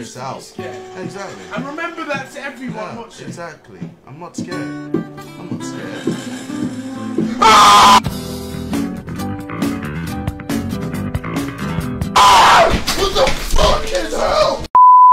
it's out. Scared. Exactly. And remember that to everyone Yeah, watching. exactly. I'm not scared. I'm not scared. What the fuck is hell?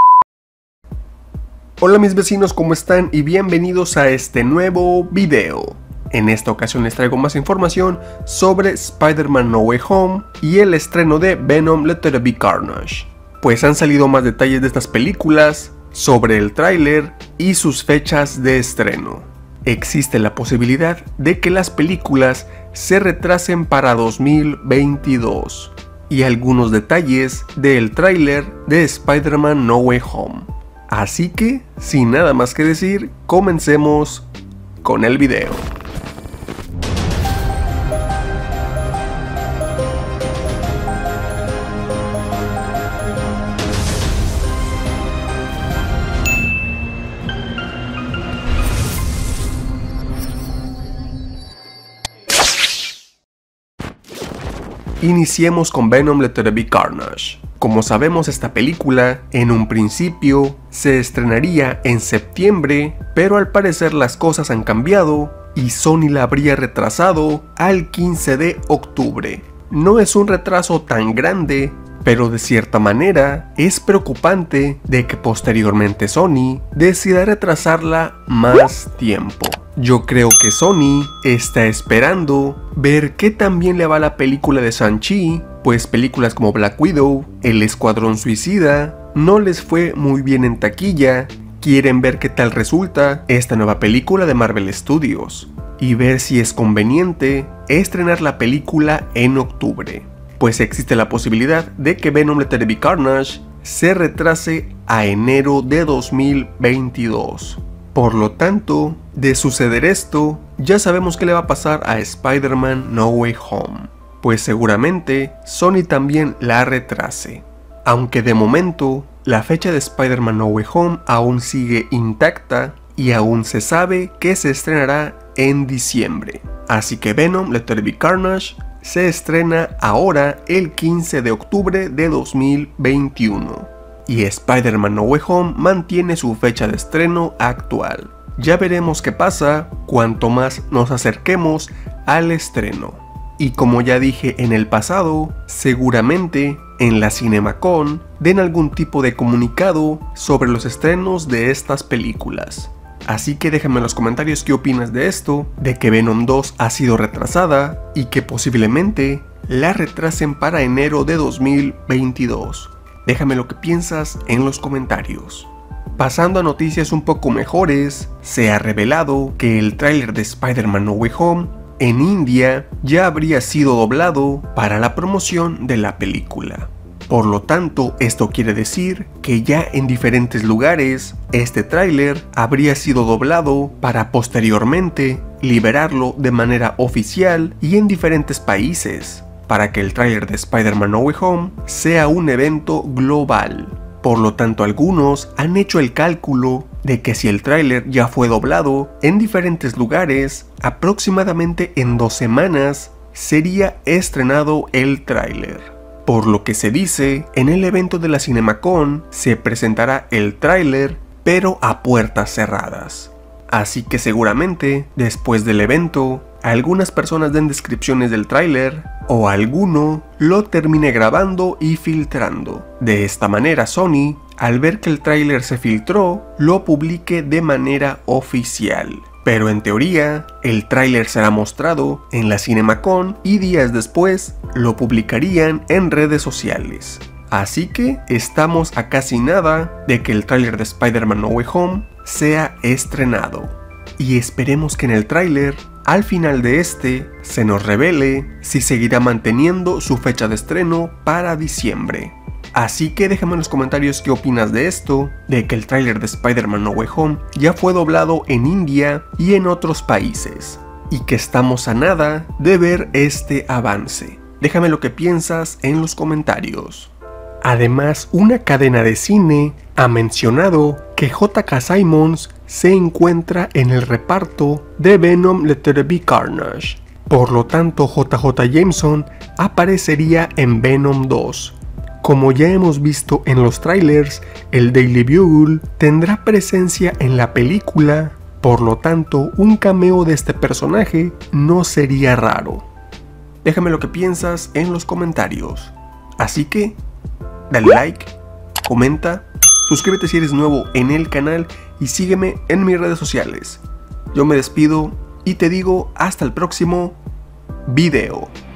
Hola mis vecinos, ¿cómo están? Y bienvenidos a este nuevo video. En esta ocasión les traigo más información sobre Spider-Man No Way Home y el estreno de Venom Let There Be Carnage. Pues han salido más detalles de estas películas, sobre el tráiler y sus fechas de estreno. Existe la posibilidad de que las películas se retrasen para 2022 y algunos detalles del tráiler de Spider-Man No Way Home. Así que, sin nada más que decir, comencemos con el video. Iniciemos con Venom Let There Be Carnage. Como sabemos, esta película en un principio se estrenaría en septiembre, pero al parecer las cosas han cambiado y Sony la habría retrasado al 15 de octubre. No es un retraso tan grande, pero de cierta manera es preocupante de que posteriormente Sony decida retrasarla más tiempo. Yo creo que Sony está esperando ver qué tan bien le va la película de Shang-Chi, pues películas como Black Widow, El Escuadrón Suicida, no les fue muy bien en taquilla. Quieren ver qué tal resulta esta nueva película de Marvel Studios y ver si es conveniente estrenar la película en octubre, pues existe la posibilidad de que Venom Let There Be Carnage se retrase a enero de 2022. Por lo tanto, de suceder esto, ya sabemos qué le va a pasar a Spider-Man No Way Home, pues seguramente Sony también la retrase. Aunque de momento, la fecha de Spider-Man No Way Home aún sigue intacta y aún se sabe que se estrenará en diciembre. Así que Venom Let There Be Carnage se estrena ahora el 15 de octubre de 2021. Y Spider-Man No Way Home mantiene su fecha de estreno actual. Ya veremos qué pasa cuanto más nos acerquemos al estreno. Y como ya dije en el pasado, seguramente en la CinemaCon den algún tipo de comunicado sobre los estrenos de estas películas. Así que déjame en los comentarios qué opinas de esto, de que Venom 2 ha sido retrasada y que posiblemente la retrasen para enero de 2022. Déjame lo que piensas en los comentarios. Pasando a noticias un poco mejores, se ha revelado que el tráiler de Spider-Man No Way Home en India ya habría sido doblado para la promoción de la película. Por lo tanto, esto quiere decir que ya en diferentes lugares este tráiler habría sido doblado para posteriormente liberarlo de manera oficial y en diferentes países, para que el tráiler de Spider-Man No Way Home sea un evento global. Por lo tanto, algunos han hecho el cálculo de que si el tráiler ya fue doblado en diferentes lugares, aproximadamente en 2 semanas sería estrenado el tráiler. Por lo que se dice, en el evento de la CinemaCon se presentará el tráiler, pero a puertas cerradas. Así que seguramente, después del evento, algunas personas den descripciones del tráiler o alguno lo termine grabando y filtrando. De esta manera Sony, al ver que el tráiler se filtró, lo publique de manera oficial. Pero en teoría, el tráiler será mostrado en la CinemaCon y días después lo publicarían en redes sociales. Así que estamos a casi nada de que el tráiler de Spider-Man No Way Home sea estrenado. Y esperemos que en el tráiler, al final de este, se nos revele si seguirá manteniendo su fecha de estreno para diciembre. Así que déjame en los comentarios qué opinas de esto, de que el tráiler de Spider-Man No Way Home ya fue doblado en India y en otros países, y que estamos a nada de ver este avance. Déjame lo que piensas en los comentarios. Además, una cadena de cine ha mencionado que J.K. Simmons se encuentra en el reparto de Venom Let There Be Carnage. Por lo tanto, JJ Jameson aparecería en Venom 2, Como ya hemos visto en los trailers, el Daily Bugle tendrá presencia en la película, por lo tanto, un cameo de este personaje no sería raro. Déjame lo que piensas en los comentarios. Así que, dale like, comenta, suscríbete si eres nuevo en el canal y sígueme en mis redes sociales. Yo me despido y te digo hasta el próximo video.